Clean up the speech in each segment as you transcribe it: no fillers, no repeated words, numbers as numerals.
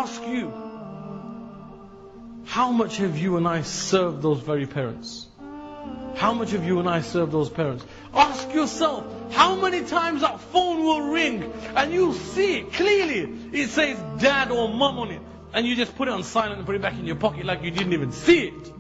ask you, how much have you and I served those very parents? How much have you and I served those parents? Ask yourself, how many times that phone will ring and you'll see it clearly. It says dad or mum on it. And you just put it on silent and put it back in your pocket like you didn't even see it.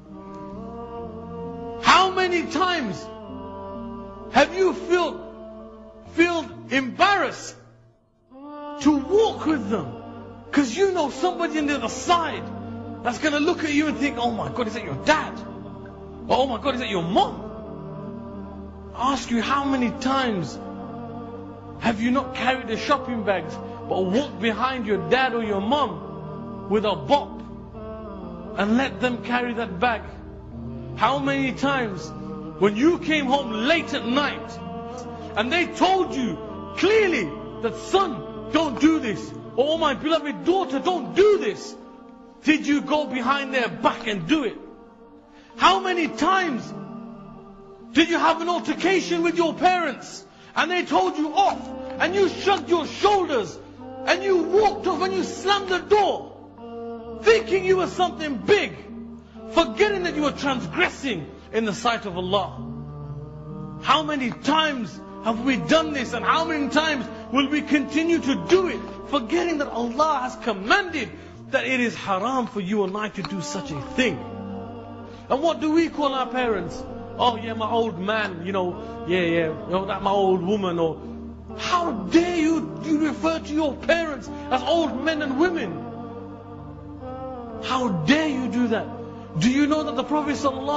How many times have you feel embarrassed to walk with them? Because you know somebody on the other side that's going to look at you and think, oh my God, is that your dad? Or, oh my God, is that your mom? I ask you, how many times have you not carried the shopping bags but walked behind your dad or your mom with a bop and let them carry that bag? How many times when you came home late at night and they told you clearly that, son, don't do this, or oh my beloved daughter, don't do this, did you go behind their back and do it? How many times did you have an altercation with your parents and they told you off and you shrugged your shoulders and you walked off and you slammed the door thinking you were something big, forgetting that you were transgressing in the sight of Allah? How many times have we done this, and how many times will we continue to do it, forgetting that Allah has commanded that it is haram for you and I to do such a thing? And what do we call our parents? Oh yeah, my old man, that my old woman. Or how dare you refer to your parents as old men and women? How dare you do that? Do you know that the Prophet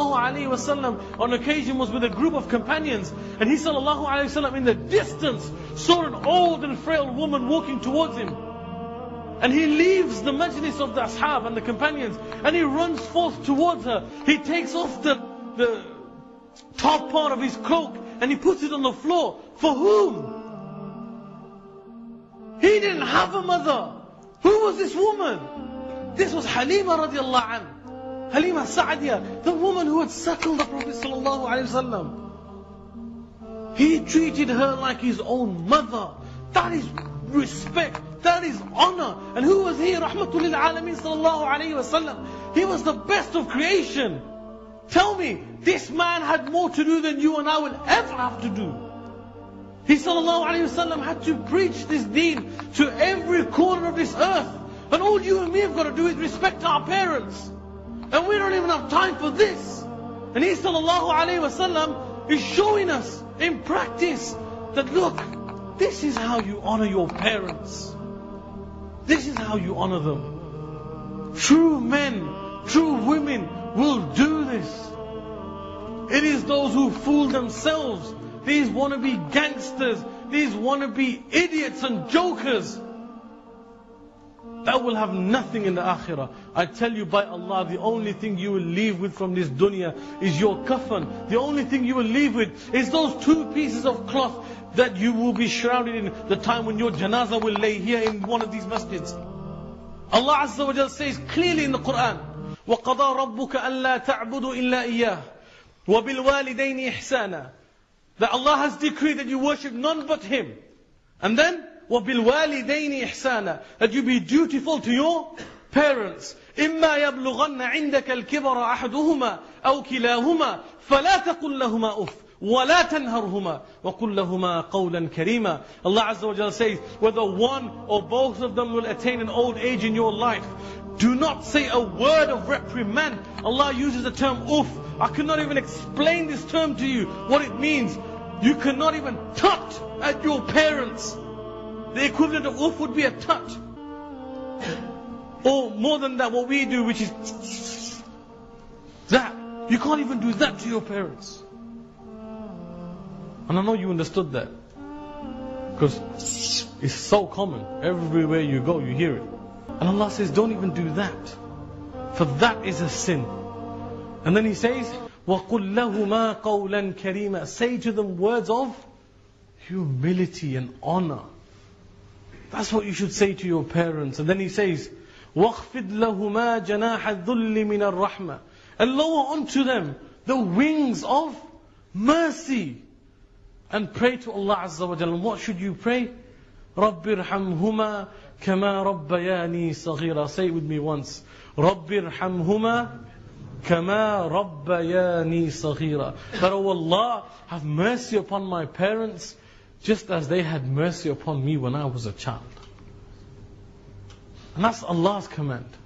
ﷺ on occasion was with a group of companions, and he ﷺ in the distance saw an old and frail woman walking towards him. And he leaves the majlis of the ashab and the companions and he runs forth towards her. He takes off the top part of his cloak and he puts it on the floor. For whom? He didn't have a mother. Who was this woman? This was Halima radiallahu anha. Halima Sa'adiyah, the woman who had suckled the Prophet ﷺ. He treated her like his own mother. That is respect. That is honor. And who was he? Rahmatul Alameen sallallahu alayhi wa sallam. He was the best of creation. Tell me, this man had more to do than you and I will ever have to do. He sallallahu alayhi wa sallam had to preach this deen to every corner of this earth. And all you and me have got to do is respect our parents. And we don't even have time for this. And he sallallahu alayhi wa sallam is showing us in practice that, look, this is how you honor your parents. This is how you honor them. True men, true women will do this. It is those who fool themselves, these wannabe gangsters, these wannabe idiots and jokers, that will have nothing in the akhirah. I tell you by Allah, the only thing you will leave with from this dunya is your kafan. The only thing you will leave with is those two pieces of cloth that you will be shrouded in the time when your janazah will lay here in one of these masjids. Allah Azza wa Jal says clearly in the Quran, وَقَضَى رَبُّكَ أَلَّا تَعْبُدُوا إِلَّا إِيَّاهُ وَبِالْوَالِدَيْنِ إِحْسَانًا. That Allah has decreed that you worship none but Him. And then, وَبِالْوَالِدَيْنِ إِحْسَانًا, that you be dutiful to your parents. إِمَّا يَبْلُغَنَّ عِنْدَكَ الْكِبَرَ أَحَدُهُمَا أَوْ كِلَاهُمَا فَلَا تَقُلْ لَهُمَا أُفٍّ وَلَا تَنْهَرْهُمَا وَقُلْ لَهُمَا قَوْلًا كَرِيمًا. Allah Azza wa Jalla says, whether one or both of them will attain an old age in your life, do not say a word of reprimand. Allah uses the term uff. I cannot even explain this term to you, what it means. You cannot even tut at your parents. The equivalent of uff would be a tut. Or more than that, what we do, which is that. You can't even do that to your parents. And I know you understood that, because it's so common. Everywhere you go, you hear it. And Allah says, don't even do that, for that is a sin. And then He says, وَقُلْ لَهُمَا قَوْلًا كَرِيمًا. Say to them words of humility and honor. That's what you should say to your parents. And then He says, وَاخْفِضْ لَهُمَا جَنَاحَ الذُّلِّ مِنَ الرَّحْمَةِ. And lower onto them the wings of mercy. And pray to Allah Azza wa Jalla. And what should you pray? رَبِّ ارْحَمْهُمَا كَمَا رَبَّيَانِي صَغِيرًا. Say it with me once. رَبِّ ارْحَمْهُمَا كَمَا رَبَّيَانِي صَغِيرًا. That, oh Allah, have mercy upon my parents just as they had mercy upon me when I was a child. And that's Allah's command.